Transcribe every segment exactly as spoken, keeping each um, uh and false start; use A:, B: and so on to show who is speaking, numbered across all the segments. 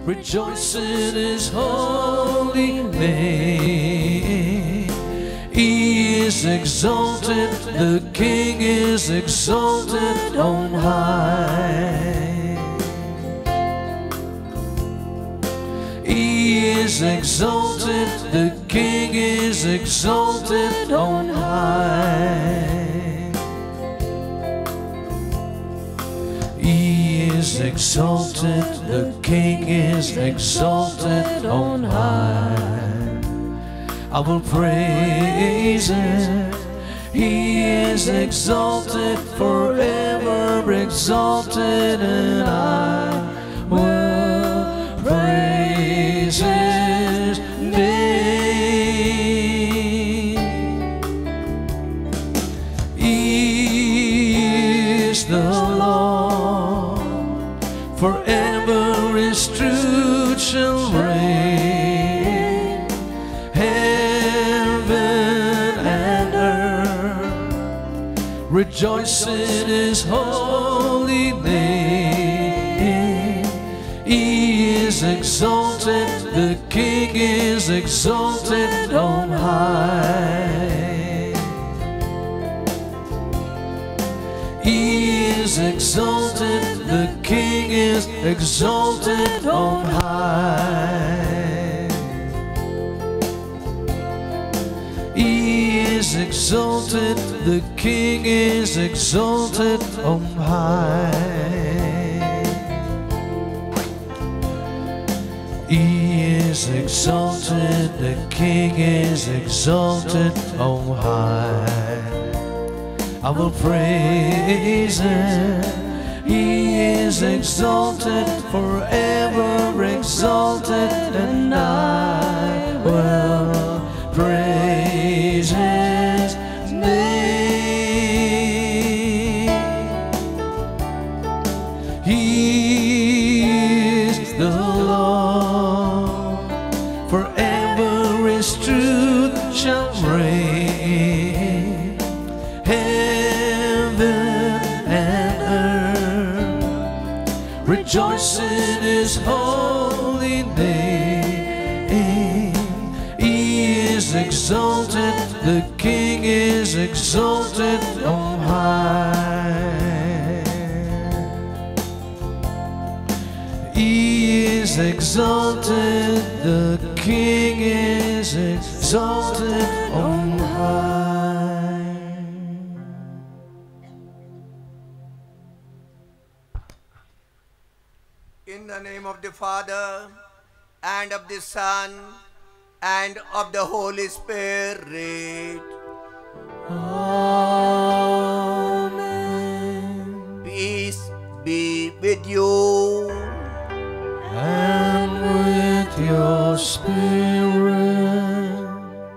A: rejoice in His holy name. He is exalted, the King is exalted on high. He is exalted, the King is exalted on high. He is exalted, the King is exalted on high. I will praise Him. He is exalted, forever exalted, and I will praise His name. He is the Lord, forever His truth shall reign. Rejoice in His holy name. He is exalted, the King is exalted on high. He is exalted, the King is exalted on high. He is exalted, the King is exalted on high. He is exalted, the King is exalted on high. I will praise Him. He is exalted, forever exalted, and I will praise His name. He is the Lord, forever His truth shall reign. Heaven and earth rejoice in His holy name. He is exalted, the King is exalted on high. He is exalted, the King is exalted on high.
B: In the name of the Father, and of the Son, and of the Holy Spirit.
A: Amen.
B: Peace be with you.
A: And with your spirit.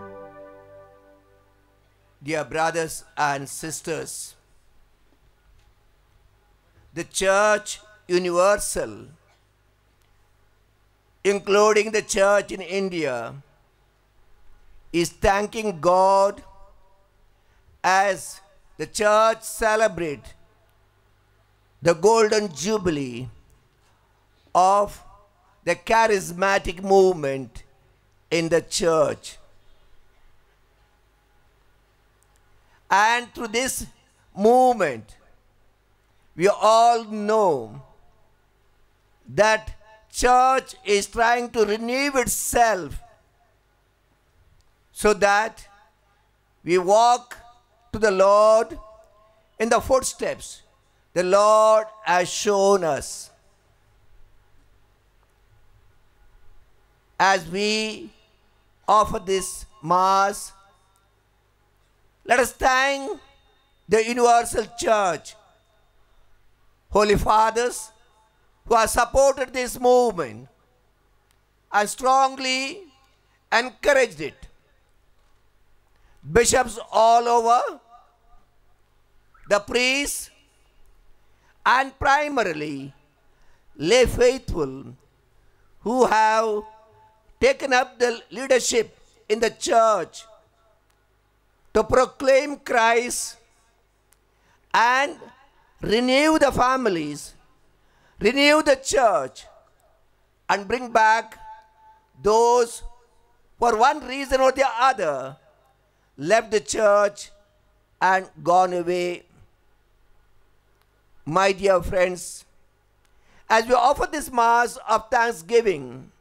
B: Dear brothers and sisters, the Church Universal, including the Church in India, is thanking God as the Church celebrates the Golden Jubilee of the charismatic movement in the Church. And through this movement, we all know that Church is trying to renew itself so that we walk to the Lord in the footsteps the Lord has shown us. As we offer this Mass, let us thank the Universal Church, Holy Fathers, who have supported this movement and strongly encouraged it. Bishops all over, the priests, and primarily lay faithful who have taken up the leadership in the Church to proclaim Christ and renew the families, renew the Church, and bring back those for one reason or the other left the church and gone away. My dear friends, as we offer this Mass of thanksgiving,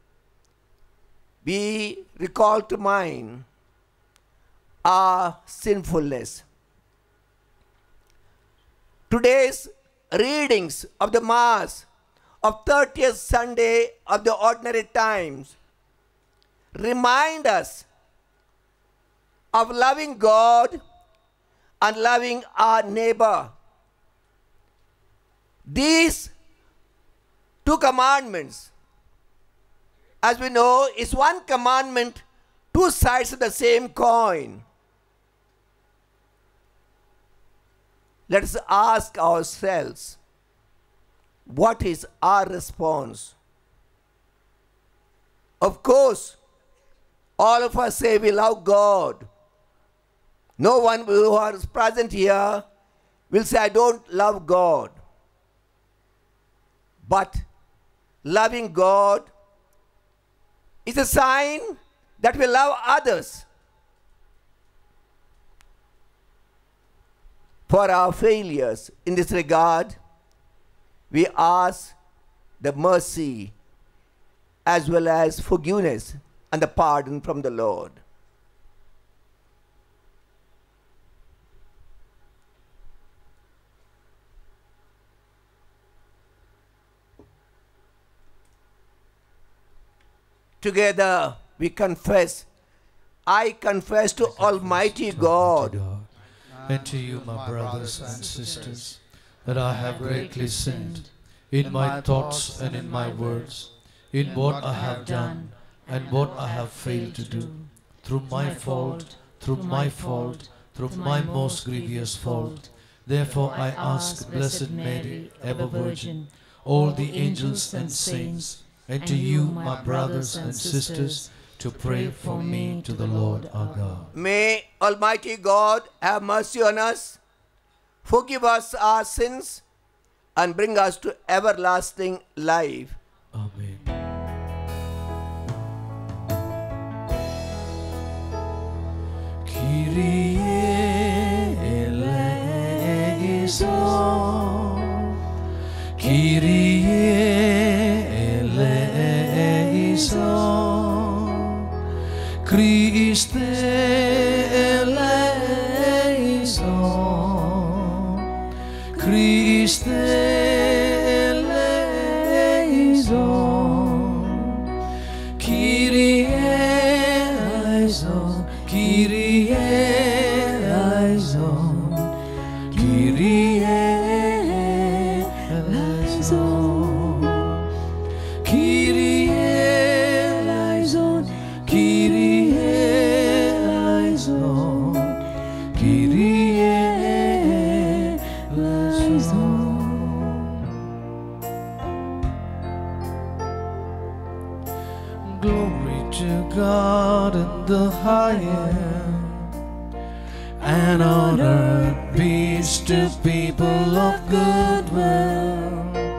B: we recall to mind our sinfulness. Today's readings of the Mass of thirtieth Sunday of the Ordinary Times remind us of loving God and loving our neighbor. These two commandments, as we know, is one commandment, two sides of the same coin. Let us ask ourselves, what is our response? Of course, all of us say we love God. No one who is present here will say, I don't love God. But loving God is a sign that we love others. For our failures in this regard, we ask the mercy as well as forgiveness and the pardon from the Lord. Together we confess, I confess to Almighty God
A: and to you, my brothers and sisters, that I have greatly sinned in my thoughts and in my words, in what I have done and what I have failed to do, through my fault, through my fault, through my most grievous fault. Therefore I ask Blessed Mary, ever Virgin, all the angels and saints, and to you, my brothers and sisters, to pray for me to the Lord our God.
B: May Almighty God have mercy on us, forgive us our sins, and bring us to everlasting life.
A: Amen. Kyrie eleison, Kyrie eleison, Christe eleison, Christe eleison, Kyrie eleison, Kyrie eleison, Kyrie eleison, Kyrie eleison, Kyrie eleison, Kyrie eleison. Glory to God in the highest, and on earth peace to people of good will.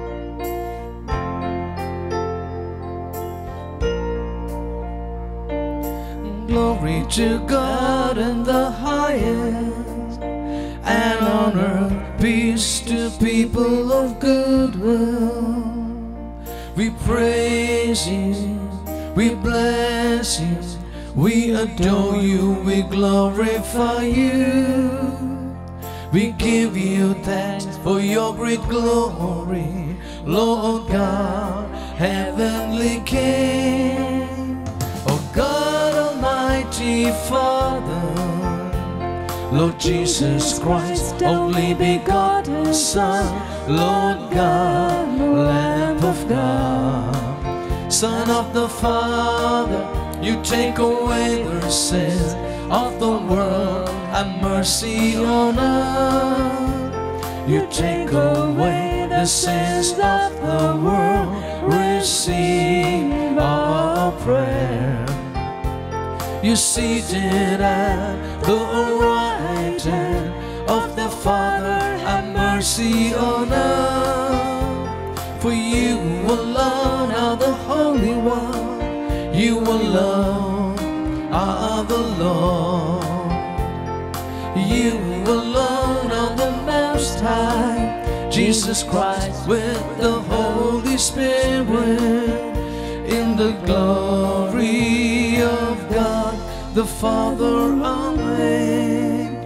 A: Glory to God in the highest, and on earth peace to people of good will. We praise you, we bless you, we adore you, we glorify you. We give you thanks for your great glory, Lord God, heavenly King. Oh God, Almighty Father, Lord Jesus Christ, only begotten Son, Lord God, Lamb of God, Son of the Father, you take away the sins of the world, have mercy on us. You take away the sins of the world, receive our prayer. You seated at the right hand of the Father, have mercy on us. For you alone are the Holy One. You alone are the Lord. You alone are the Most High, Jesus Christ with the Holy Spirit, in the glory of God the Father. Amen.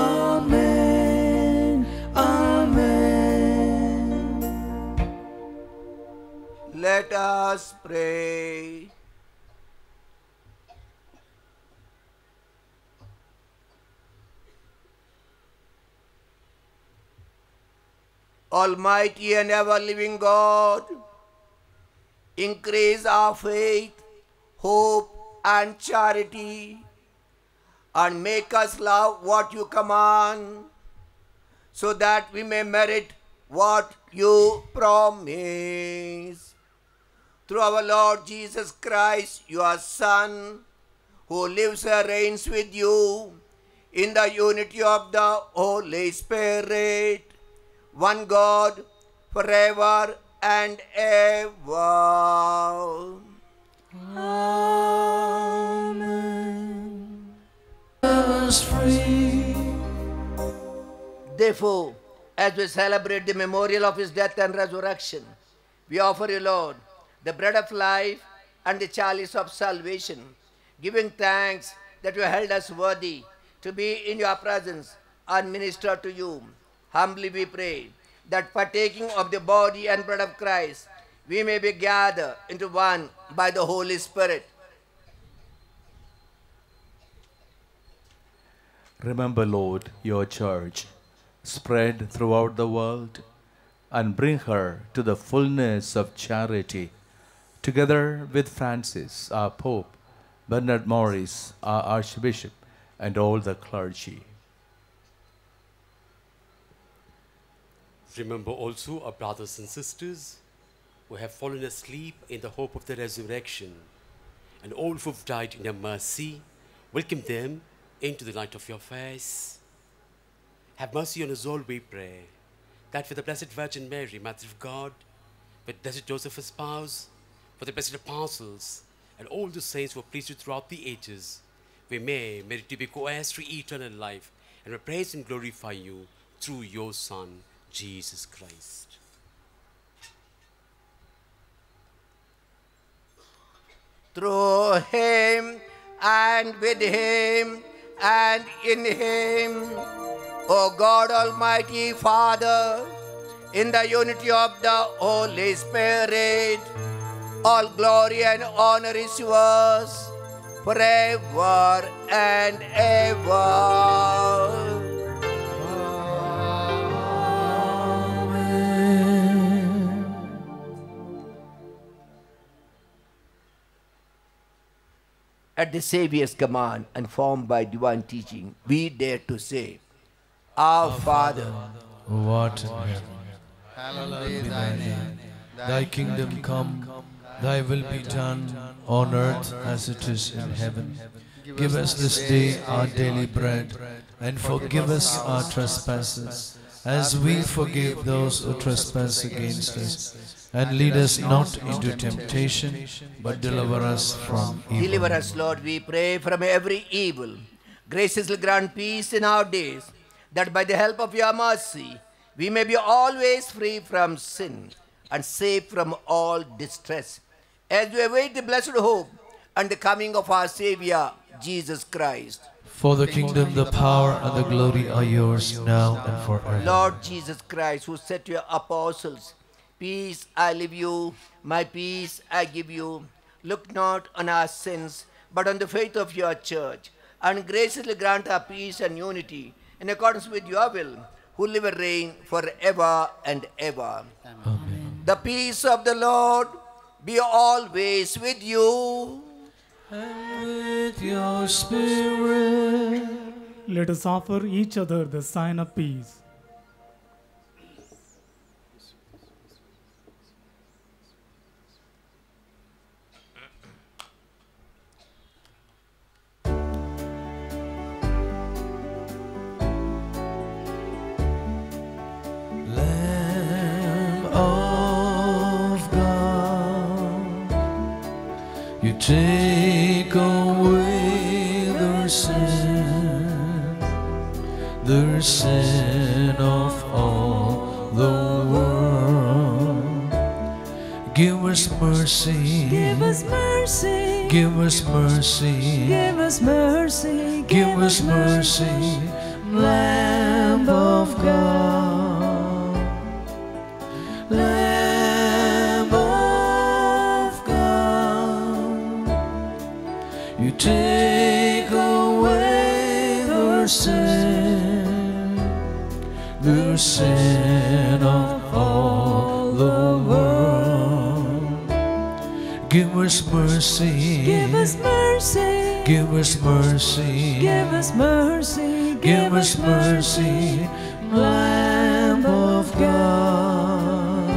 A: Amen. Amen.
B: Let us pray. Almighty and ever-living God, increase our faith, hope, and charity, and make us love what you command, so that we may merit what you promise. Through our Lord Jesus Christ, your Son, who lives and reigns with you in the unity of the Holy Spirit, one God, forever and ever.
A: Amen. Us free.
B: Therefore, as we celebrate the memorial of his death and resurrection, we offer you, Lord, the bread of life and the chalice of salvation, giving thanks that you held us worthy to be in your presence and minister to you. Humbly we pray that partaking of the body and blood of Christ, we may be gathered into one by the Holy Spirit.
C: Remember, Lord, your church spread throughout the world and bring her to the fullness of charity, together with Francis, our Pope, Bernard Morris, our Archbishop, and all the clergy.
D: Remember also our brothers and sisters who have fallen asleep in the hope of the resurrection, and all who have died in your mercy. Welcome them into the light of your face. Have mercy on us all, we pray, that for the Blessed Virgin Mary, Mother of God, with Blessed Joseph, his spouse, for the blessed apostles, and all the saints who are pleased throughout the ages, we may merit to be co-heirs to eternal life, and we praise and glorify you through your Son, Jesus Christ.
B: Through him and with him and in him, O God Almighty Father, in the unity of the Holy Spirit, all glory and honor is yours forever and ever. At the Saviour's command and formed by divine teaching, we dare to say, Our Father,
A: who art in heaven, hallowed be thy name. Thy kingdom come, thy will be done on earth as it is in heaven. Give us this day our daily bread, and forgive us our trespasses, as we forgive those who trespass against us. And lead us not into temptation, but deliver us from evil.
B: Deliver us, Lord, we pray, from every evil. Graciously grant peace in our days, that by the help of your mercy, we may be always free from sin and safe from all distress, as we await the blessed hope and the coming of our Savior, Jesus Christ.
A: For the kingdom, the power, and the glory are yours, now and forever.
B: Lord Jesus Christ, who said to your apostles, Peace I leave you, my peace I give you. Look not on our sins, but on the faith of your church, and graciously grant our peace and unity, in accordance with your will, who live and reign forever and ever.
A: Amen.
B: The peace of the Lord be always with you.
A: And with your spirit.
E: Let us offer each other the sign of peace.
A: Lamb of take away the sin, the sin of all the world. Give us mercy,
F: Give us mercy,
A: give us mercy,
F: give us mercy,
A: give us mercy, Lamb of God, Lamb of God. You take away the sin, the sin of all the world. Give us mercy,
F: give us mercy,
A: give us mercy,
F: give us mercy,
A: give us mercy, Lamb of God,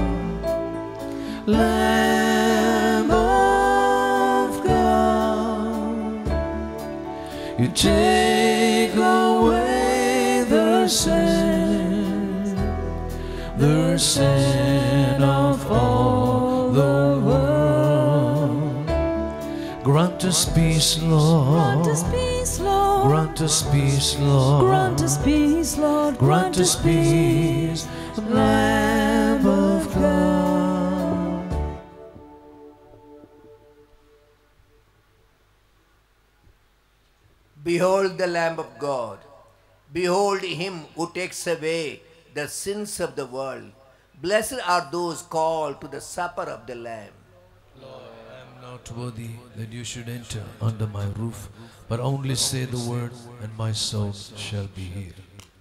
A: Lamb of God. You take away the sin, the sin of all the world. Grant us peace, Lord.
F: Grant us peace, Lord.
A: Grant us peace, Lord.
F: Grant us peace, Lord.
A: Grant us peace, Lamb of God.
B: Behold the Lamb of God. Behold him who takes away the sins of the world. Blessed are those called to the supper of the Lamb.
A: I am not worthy that you should enter under my roof, but only say the word, and my soul shall be healed.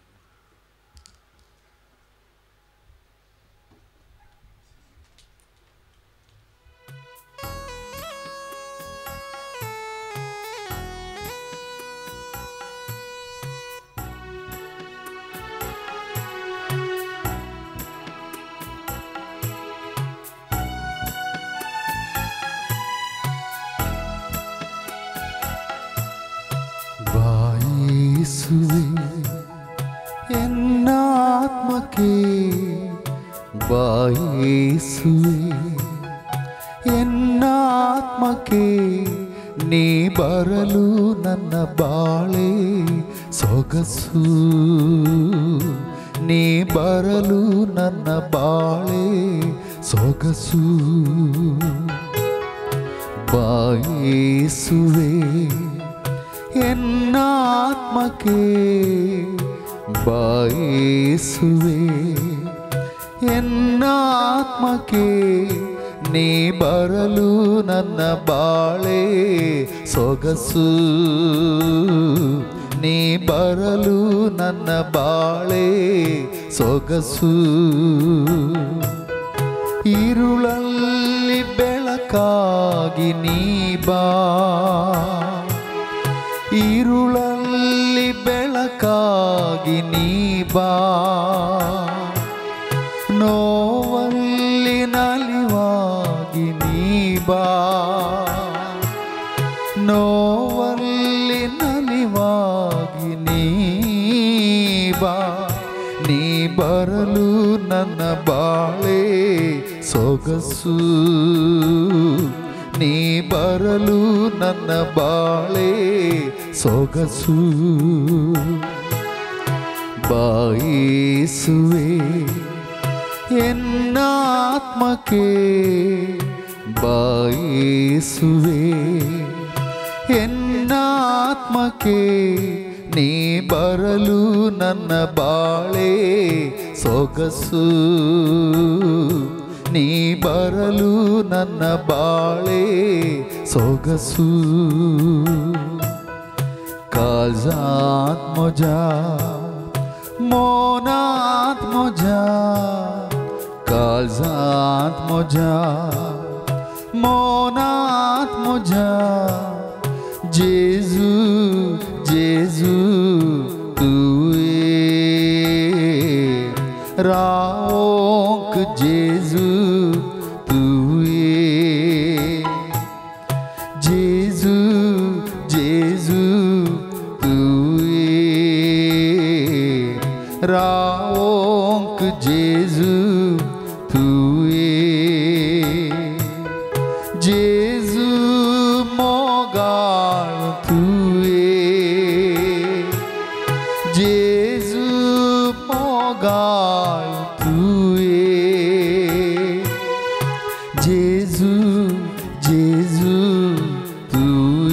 G: ಬಾಯಿಸುವೆ ಎನ್ನಾತ್ಮಕ್ಕೆ ಬಾಯಿಸುವೆ ಎನ್ನಾತ್ಮಕ್ಕೆ ನೀ ಬರಲು ನನ್ನ ಬಾಳೆ ಸೊಗಸು ನೀ ಬರಲು ನನ್ನ ಬಾಳೆ ಸೊಗಸು ಬಾಯಿಸುವೆ ಎನ್ನಾತ್ಮಕ್ಕೆ ಬಾಯಿಸುವೆ ಎನ್ನಾತ್ಮಕ್ಕೆ ನೀ ಬರಲು ನನ್ನ ಬಾಳೆ ಸೊಗಸು ನೀ ಬರಲು ನನ್ನ ಬಾಳೆ ಸೊಗಸು ಇರುಳಲ್ಲಿ ಬೆಳಕಾಗಿ ನೀ ಬಾ ಇರುಳಲ್ಲಿ ಬೆಳಕಾಗಿ ನೀ ಬಾ ನೋವಲ್ಲಿ ನಲಿವಾಗಿ ನೀ ಬಾ ನೋವಲ್ಲಿ ನಲಿವಾಗಿ ನೀ ಬಾ ನೀ ಬರಲು ನನ್ನ ಬಾಳೆ ಸೊಗಸು ನೀ ಬರಲು ನನ್ನ ಬಾಳೆ ಸೊಗಸು ಬಾಯಿಸುವೆ ಎನ್ನಾತ್ಮಕ್ಕೆ ಬಾಯಿಸುವೆ ಎನ್ನಾತ್ಮಕ್ಕೆ ನೀ ಬರಲು ನನ್ನ ಬಾಳೆ ಸೊಗಸು ನೀ ಬರಲು ನನ್ನ ಬಾಳೆ ಸೊಗಸು ಕಾಲ್ಜಾತ್ ಮೊಜಾ ಮೋನಾತ್ ಮೊಜಾ ಕಾಲ್ಜಾತ್ ಮೊಜಾ ಮೋನಾತ್ ಮೊಜಾ ಜೇಜು ಜೇಜು ತುए राओंक जेजू तुए जेजू जेजू तुए राओंक जेजू तुए जेजू जेजू जेजू तू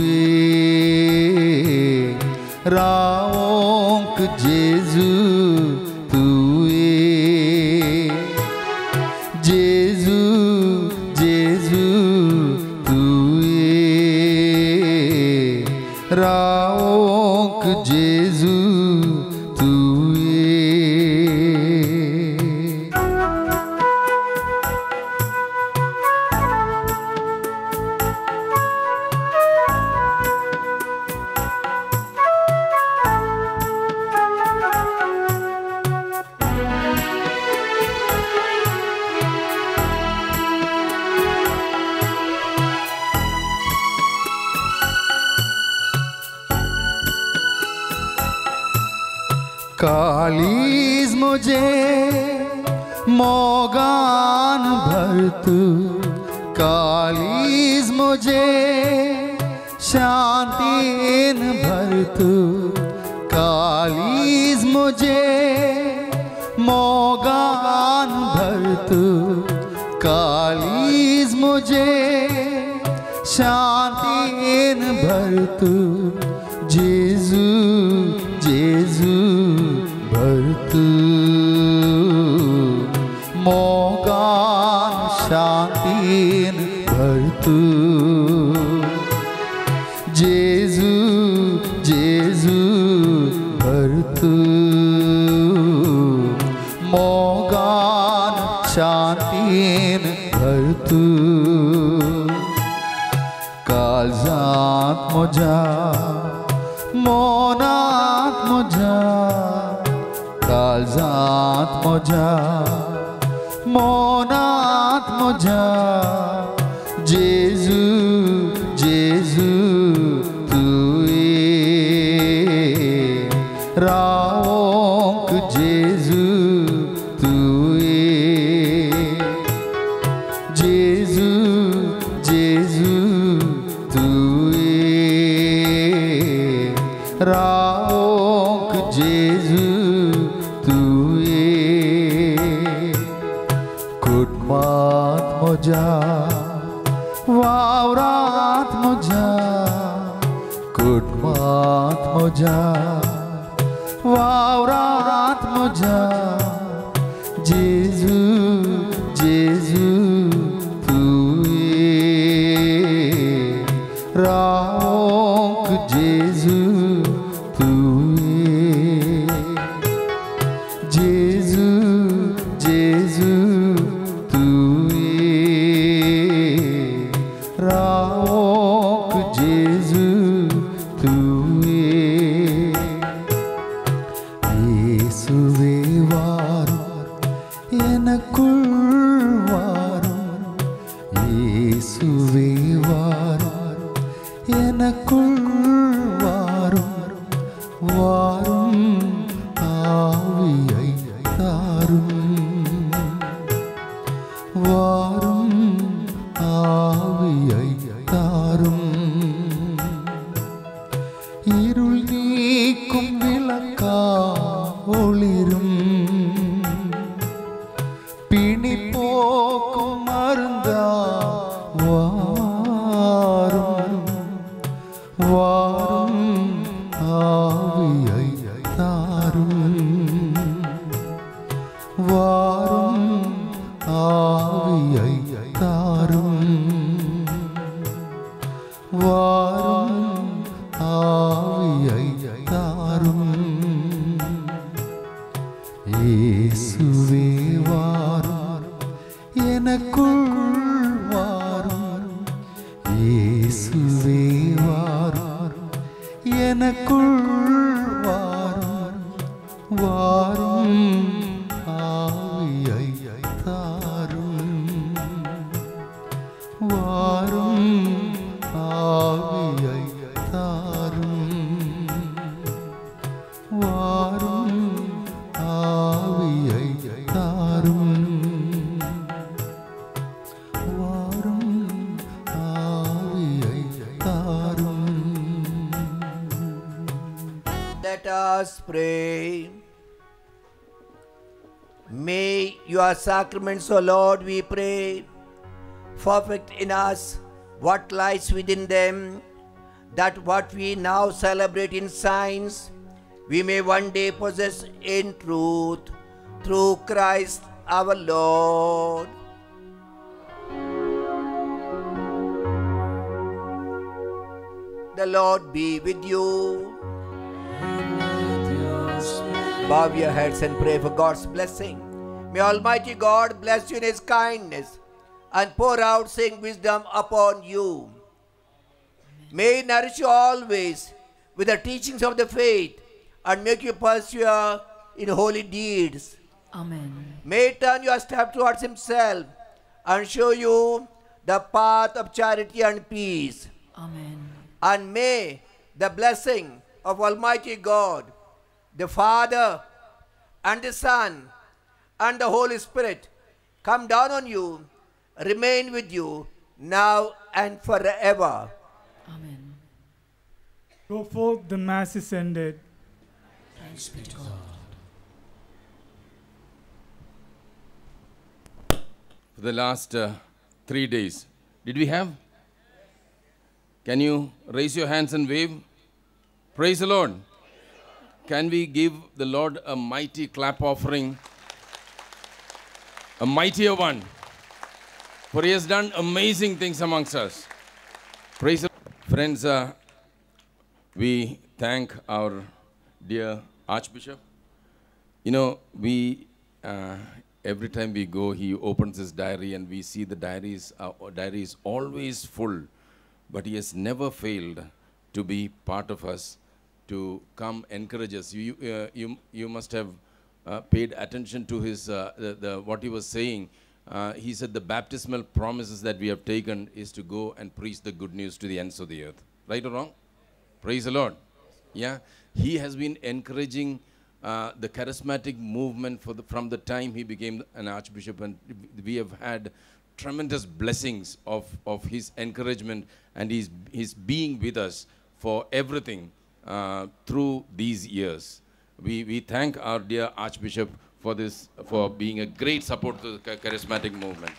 G: राओंक जेजू तू जेजू जेजू तू राओंक जेजू तू कालीज मुझे मोगान भर तू, कालीज मुझे शांतिन भर तू, कालीज मुझे मोगान भर तू, कालीज मुझे शांतिन भर तू, जेजू जेजू भर तू मोगान शांतिन भर तू, जेजू जेजू भर तू मोगान शांतिन भर तू, काळजात म्हज्या मोनात म्हज्या, काळजात म्हज्या मोनात म्हज्या, जेजू जेजू तुवें रावोंक जेजू तुवें, जेजू जेजू तुवें रावोंक जेजू कुटुंबात म्हज्या वावरात म्हज्या, कुटुंबात म्हज्या वावरात म्हज्या, जेजू जेजू तुवें रावोंक जेजू तुवें, जेजू जेजू रावोंक जेजू तुवें, येसुवे वारुम एनक्कुल वारुम, येसुवे वारुम एनक्कुल वारुम, वारुम आवियै तारुम, वारुम ஆவியை தாரும், இருள் நீக்கும் விளக்கா ஒளிரும், பிணி போக்கும் மருந்தா வாரும், வாரும் ஆவியை தாரும், வாரும் ஆவியை தாரும், வாரும் ஆவியை தாரும், இயேசுவே வாரும் எனக்குள் வாரும், இயேசுவே வாரும் எனக்குள் வாரும், வாரும் ஆவியை தாரும், வாரும் ஆவியை தாரும், வாரும் ஆவியை தாரும், வாரும் ஆவியை தாரும்.
B: Let us pray. May your sacraments, O Lord, we pray, perfect in us what lies within them, that what we now celebrate in signs, we may one day possess in truth, through Christ our Lord. The Lord be with you. Bow your heads and pray for God's blessing. May Almighty God bless you in His kindness and pour out saying wisdom upon you. May He nourish you always with the teachings of the faith and make you persevere in holy deeds.
F: Amen.
B: May He turn your step towards Himself and show you the path of charity and peace.
F: Amen.
B: And may the blessing of Almighty God, the Father and the Son and the Holy Spirit come down on you, remain with you now and forever.
F: Amen.
E: Go forth, the Mass is ended.
A: Thanks be to God.
H: For the last uh, three days, did we have? Can you raise your hands and wave? Praise the Lord. Can we give the Lord a mighty clap offering? A mightier one. For He has done amazing things amongst us. Praise the Lord. Friends, uh, we thank our dear Archbishop. You know, we, uh, every time we go, he opens his diary and we see the diaries, uh, diary is always full. But he has never failed to be part of us, to come encourage us. You, uh, you, you must have uh, paid attention to his, uh, the, the, what he was saying. Uh, he said the baptismal promises that we have taken is to go and preach the good news to the ends of the earth. Right or wrong? Praise the Lord. Yeah. He has been encouraging uh, the charismatic movement for the, from the time he became an archbishop, and we have had tremendous blessings of, of his encouragement and his, his being with us for everything uh, through these years. We, we thank our dear Archbishop for this, for being a great support to the charismatic movement.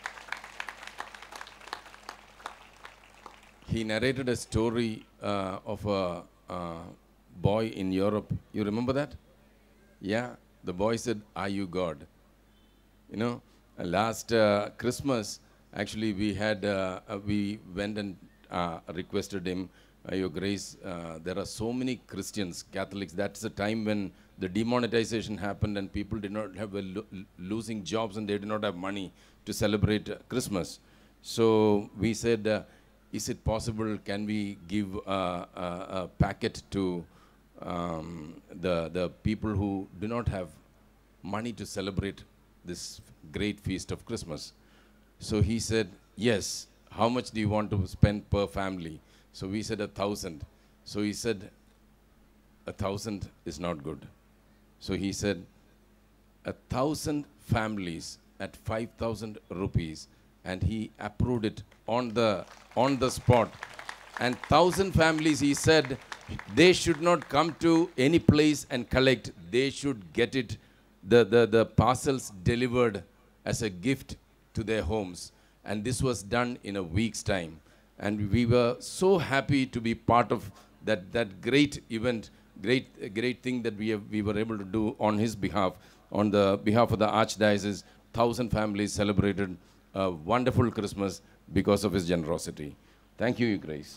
H: He narrated a story uh, of a uh, boy in Europe. You remember that? Yeah, the boy said, "Are you God?" You know, uh, last uh, Christmas, actually, we had, uh, uh, we went and uh, requested him, uh, Your Grace, uh, there are so many Christians, Catholics. That's the time when the demonetization happened and people did not have, were lo losing jobs and they did not have money to celebrate uh, Christmas. So we said, uh, is it possible, can we give uh, a, a packet to um, the, the people who do not have money to celebrate this great feast of Christmas? So he said, yes, how much do you want to spend per family? So we said a thousand. So he said, a thousand is not good. So he said, a thousand families at five thousand rupees, and he approved it on the, on the spot. And thousand families, he said, they should not come to any place and collect. They should get it, the, the, the parcels delivered as a gift to their homes. And this was done in a week's time. And we were so happy to be part of that, that great event, great, great thing that we, have, we were able to do on his behalf, on the behalf of the Archdiocese. Thousand families celebrated a wonderful Christmas because of his generosity. Thank you, Your Grace.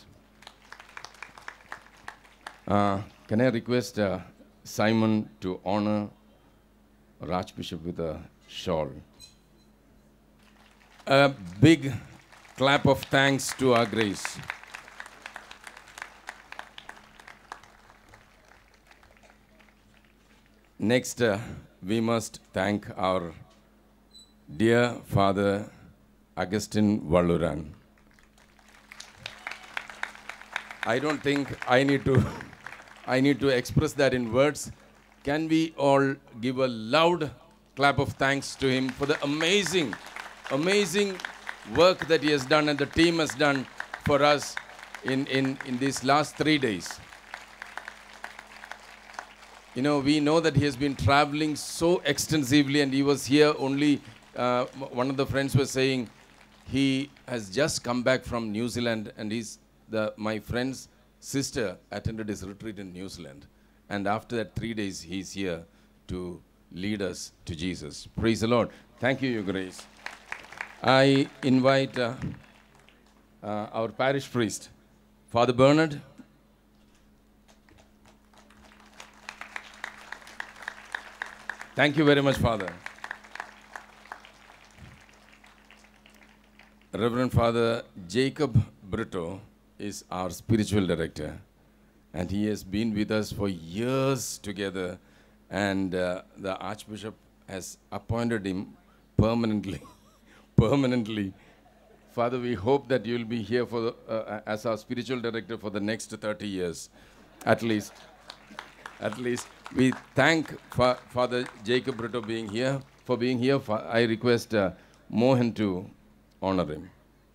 H: Uh, can I request uh, Simon to honor our Archbishop with a shawl? A big clap of thanks to our Grace. Next, uh, we must thank our dear Father Augustine Valluran. I don't think I need to I need to express that in words. Can we all give a loud clap of thanks to him for the amazing, amazing work that he has done and the team has done for us in, in, in these last three days. You know, we know that he has been traveling so extensively, and he was here only, uh, one of the friends was saying, He has just come back from New Zealand, and he's the my friend's sister attended his retreat in New Zealand. And after that three days, he's here to lead us to Jesus. Praise the Lord. Thank you, Your Grace. I invite uh, uh, our parish priest, Father Bernard. Thank you very much, Father. Reverend Father Jacob Brito is our spiritual director, and he has been with us for years together, and uh, the Archbishop has appointed him permanently. permanently. Father, we hope that you will be here for the, uh, as our spiritual director for the next thirty years, at least. At least. We thank Fa Father Jacob Brito being here, for being here. Fa I request uh, Mohan to honor him.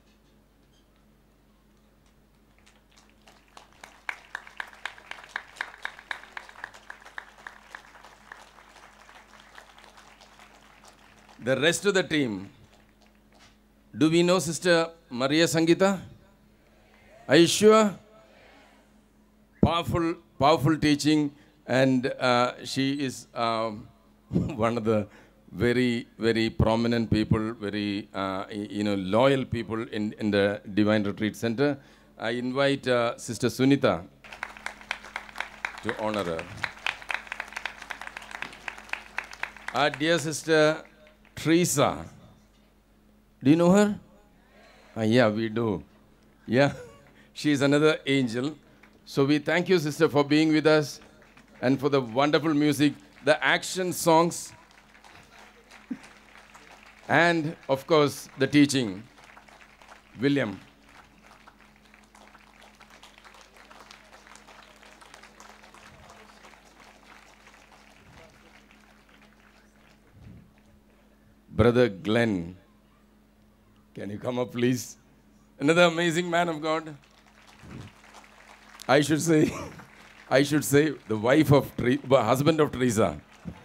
H: The rest of the team, do we know Sister Maria Sangita? Are you sure? Powerful, powerful teaching, and uh, she is um, one of the very, very prominent people, very, uh, you know, loyal people in, in the Divine Retreat Center. I invite uh, Sister Sunita to honor her. Our dear Sister Teresa. Do you know her? Uh, yeah, we do. Yeah, she is another angel. So we thank you, sister, for being with us and for the wonderful music, the action songs, and, of course, the teaching. William. Brother Glenn. Can you come up, please? Another amazing man of God. I should say, I should say, the wife of, the husband of Teresa.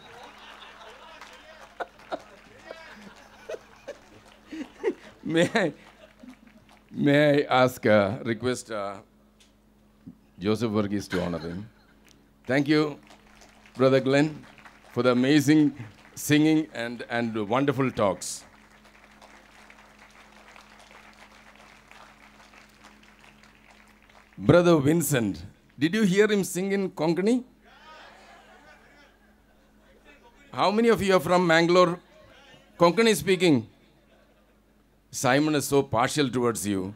H: may I, may I ask, uh, request uh, Joseph Verghese to honor him. Thank you, Brother Glenn, for the amazing singing and, and wonderful talks. Brother Vincent, did you hear him sing in Konkani? How many of you are from Mangalore? Konkani speaking. Simon is so partial towards you.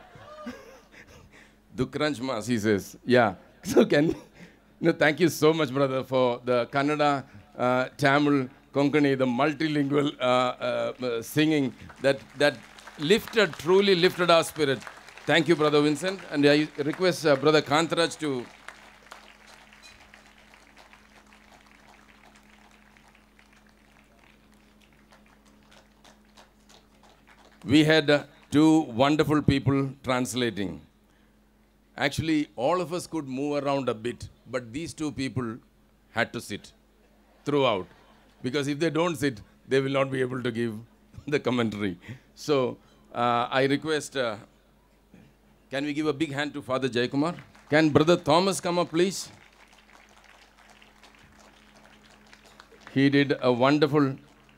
H: Dukranj Mas, he says. Yeah. So can, no, thank you so much, brother, for the Kannada, uh, Tamil, Konkani, the multilingual uh, uh, uh, singing that, that lifted, truly lifted our spirit. Thank you, Brother Vincent. And I request uh, Brother Kantaraj to we had uh, two wonderful people translating. Actually, all of us could move around a bit, but these two people had to sit throughout. Because if they don't sit, they will not be able to give the commentary. So uh, I request, uh, can we give a big hand to Father Jayakumar? Can Brother Thomas come up, please? He did a wonderful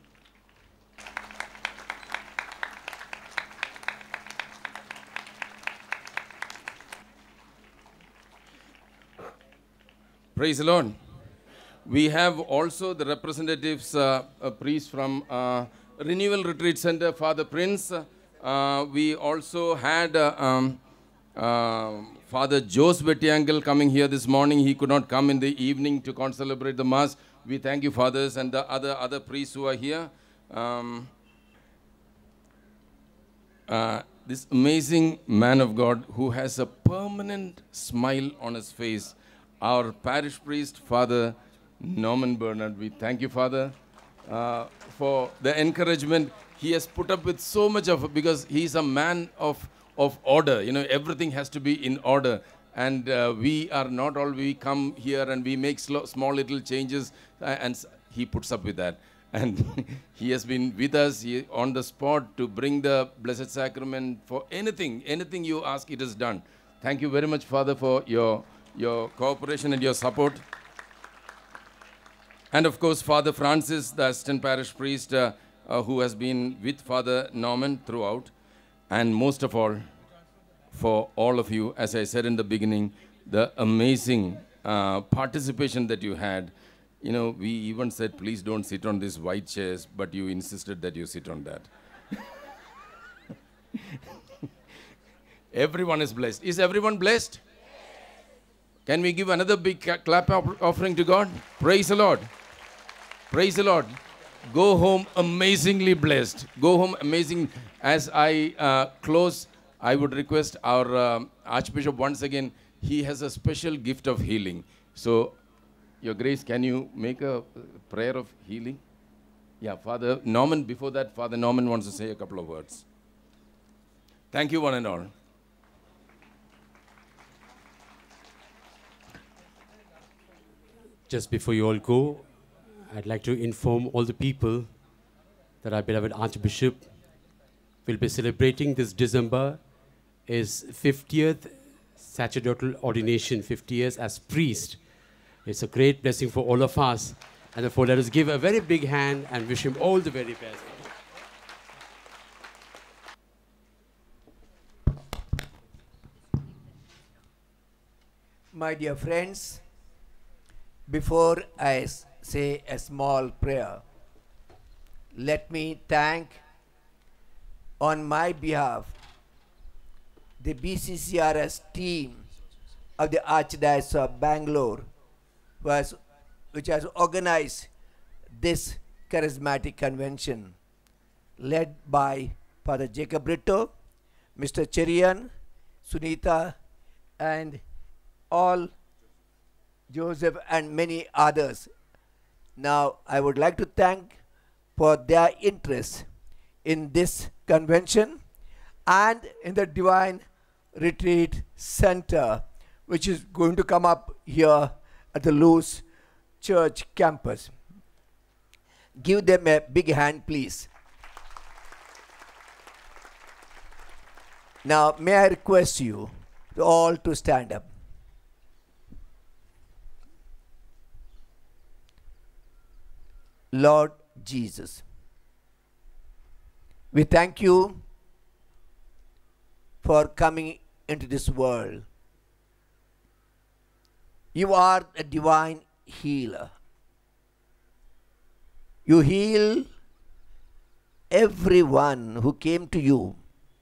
H: Praise the Lord. We have also the representatives, uh, a priest from uh, Renewal Retreat Center, Father Prince. Uh, we also had uh, um, uh, Father Jose Betiangle coming here this morning. He could not come in the evening to celebrate the Mass. We thank you, fathers, and the other, other priests who are here. Um, uh, this amazing man of God who has a permanent smile on his face, our parish priest, Father Norman Bernard. We thank you, Father, uh, for the encouragement. He has put up with so much of it because he's a man of, of order. You know, everything has to be in order. And uh, we are not all, we come here and we make slow, small little changes, uh, and he puts up with that. And he has been with us he, on the spot to bring the Blessed Sacrament for anything, anything you ask, it is done. Thank you very much, Father, for your, your cooperation and your support. And of course, Father Francis, the assistant parish priest, uh, uh, who has been with Father Norman throughout. And most of all, for all of you, as I said in the beginning, the amazing uh, participation that you had. You know, we even said, please don't sit on these white chairs, but you insisted that you sit on that. Everyone is blessed. Is everyone blessed? Can we give another big clap offering to God? Praise the Lord. Praise the Lord. Go home amazingly blessed. Go home amazing. As I uh, close, I would request our uh, Archbishop once again, he has a special gift of healing. So, Your Grace, can you make a prayer of healing? Yeah, Father Norman, before that, Father Norman wants to say a couple of words. Thank you, one and all.
D: Just before you all go, I'd like to inform all the people that our beloved Archbishop will be celebrating this December his fiftieth sacerdotal ordination, fifty years as priest. It's a great blessing for all of us. And therefore, let us give a very big hand and wish him all the very best.
B: My dear friends, before I say a small prayer, let me thank on my behalf the B C C R S team of the Archdiocese of Bangalore, was, which has organized this charismatic convention, led by Father Jacob Brito, Mister Cherian, Sunita, and all Joseph and many others. Now, I would like to thank for their interest in this convention and in the Divine Retreat Center, which is going to come up here at the Lourdes Church campus. Give them a big hand, please. Now, may I request you all to stand up. Lord Jesus, we thank you for coming into this world. You are a divine healer. You heal everyone who came to you.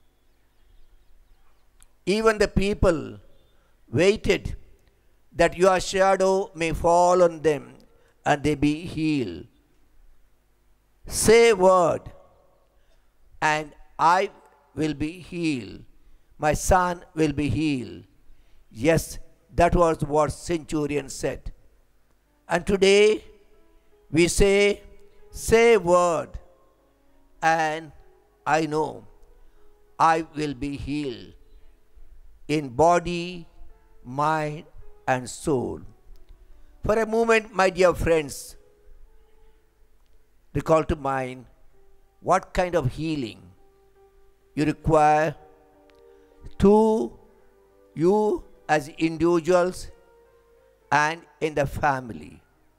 B: Even the people waited that your shadow may fall on them and they be healed. Say a word and I will be healed. My son will be healed. Yes, that was what centurion said. And today we say, say a word and I know I will be healed in body, mind and soul. For a moment, my dear friends, recall to mind what kind of healing you require to you as individuals and in the family.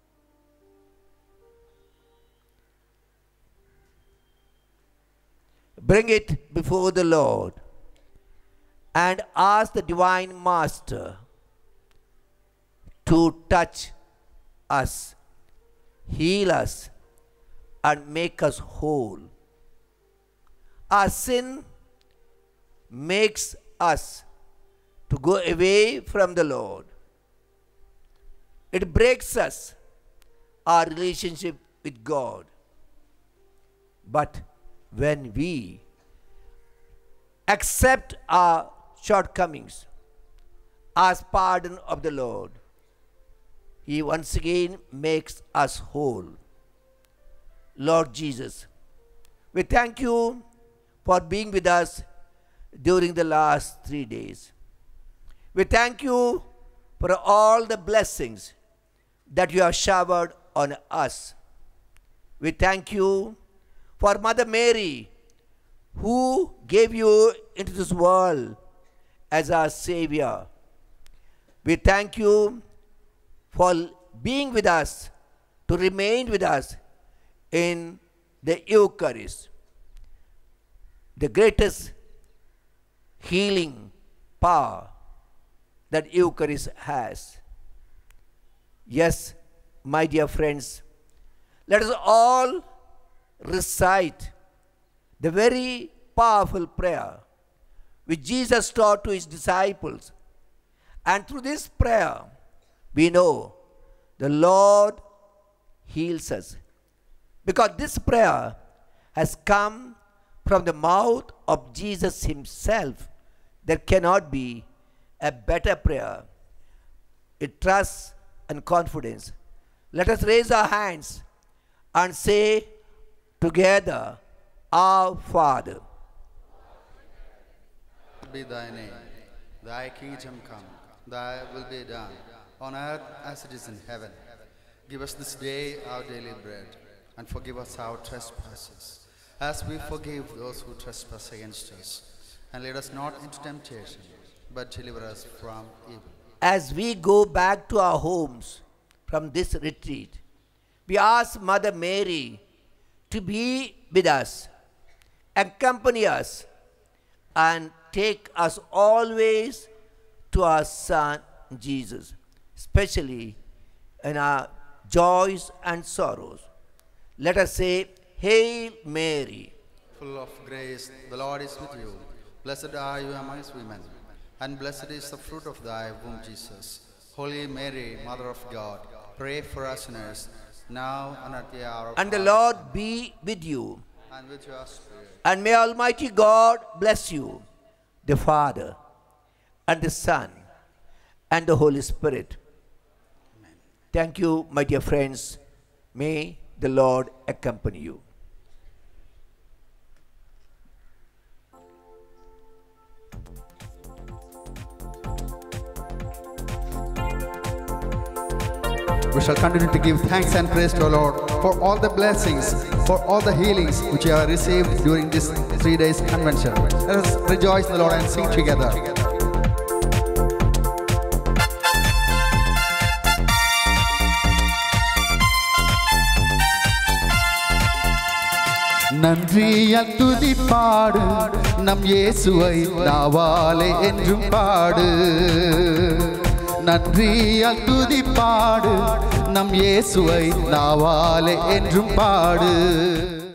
B: Bring it before the Lord and ask the Divine Master to touch us, heal us, and make us whole. Our sin makes us to go away from the Lord. It breaks us, our relationship with God. But when we accept our shortcomings, ask pardon of the Lord, He once again makes us whole. Lord Jesus, we thank you for being with us during the last three days. We thank you for all the blessings that you have showered on us. We thank you for Mother Mary, who gave you into this world as our Savior. We thank you for being with us, to remain with us in the Eucharist, the greatest healing power that Eucharist has. Yes, my dear friends, let us all recite the very powerful prayer which Jesus taught to his disciples. And through this prayer, we know the Lord heals us. Because this prayer has come from the mouth of Jesus himself. There cannot be a better prayer. It trusts and confidence. Let us raise our hands and say together, Our Father.
I: Be thy name, thy kingdom come, thy will be done, on earth as it is in heaven. Give us this day our daily bread, and forgive us our trespasses, as we forgive those who trespass against us. And lead us not into temptation, but deliver us from evil.
B: As we go back to our homes from this retreat, we ask Mother Mary to be with us, accompany us, and take us always to our Son Jesus, especially in our joys and sorrows. Let us say, Hail Mary,
I: full of grace, the Lord is with you. Blessed are you amongst women, and blessed is the fruit of thy womb, Jesus. Holy Mary, Mother of God, pray for us sinners, now and at the hour of
B: and the
I: our
B: Lord
I: death.
B: be with you.
I: And with your spirit.
B: And may Almighty God bless you, the Father, and the Son, and the Holy Spirit.
I: Amen.
B: Thank you, my dear friends. May the Lord accompany you.
I: We shall continue to give thanks and praise to our Lord for all the blessings, for all the healings which we have received during this three days convention. Let us rejoice in the Lord and sing together. நன்றியால் துதிப்பாடு நம் இயேசுவை நாவாலே என்றும் பாடு நன்றியால் துதிப்பாடு நம் இயேசுவை நாவாலே என்றும் பாடு